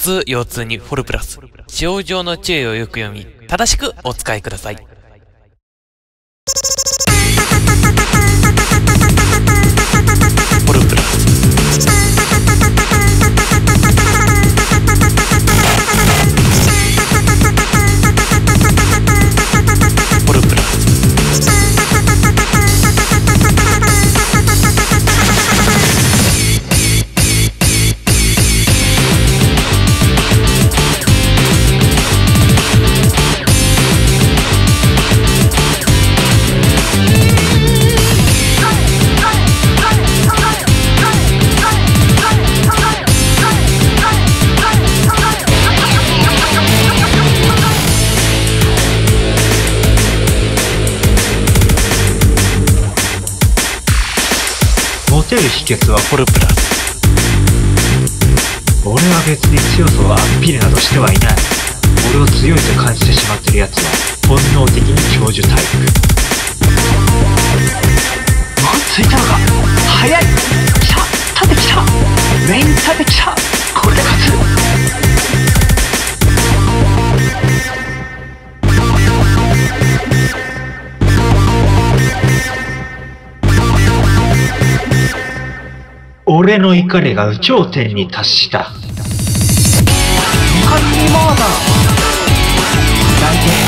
痛、腰痛にフォルプラス。使用上の注意をよく読み、正しくお使いください。フォルプラス。フォルプラス。 モテる秘訣はフォルプラス。 俺は別に強さをアピールなどしてはいない。俺を強いと感じてしまってる奴は本能的に享受タイプ。ついたのか。早い。来た。縦来た。メイン縦来た。これで勝つ。俺の怒りが頂点に達した。 ハッピーモード。